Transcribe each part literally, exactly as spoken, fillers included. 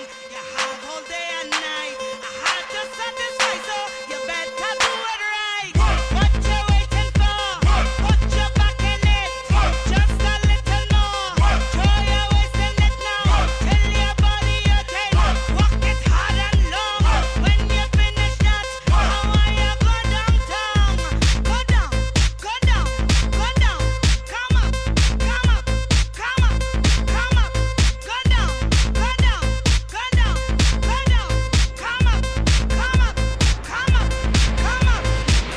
You have all day and night. I had to satisfy, so you better do it right. What you waiting for? Put your back in it. Just a little more. Throw your waist in it now. Tell your body you're tight. Walk it hard and long. When you finish that, I want you go downtown. Go down, go down, go down. Come up, come up, come up, come up. Go down, go down, go down, go down. Come up, come up, come up, come up.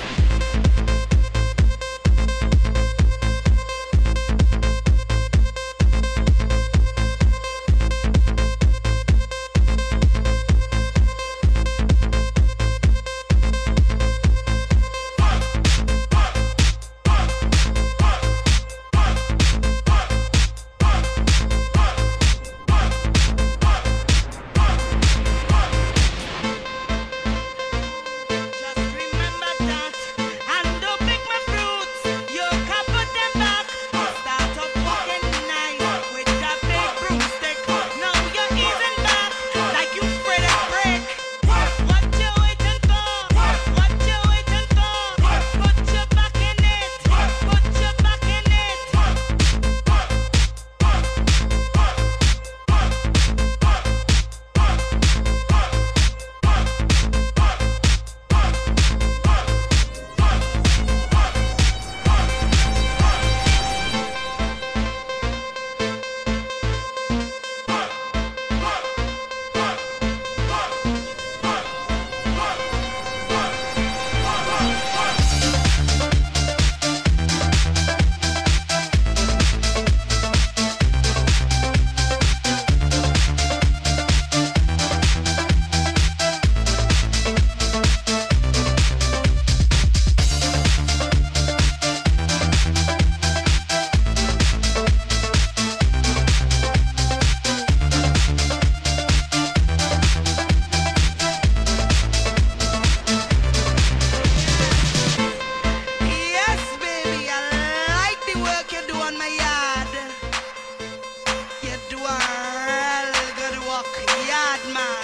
Just remember that, and don't pick my fruits. You can put them back. Start up walking nice with that big broomstick. Now you're easing back like you spread a brick. What you waiting for? What you waiting for? Put your back in it. Put your back in it. Yes, baby, I like the work you do on my yard. You do a real good work, yard man.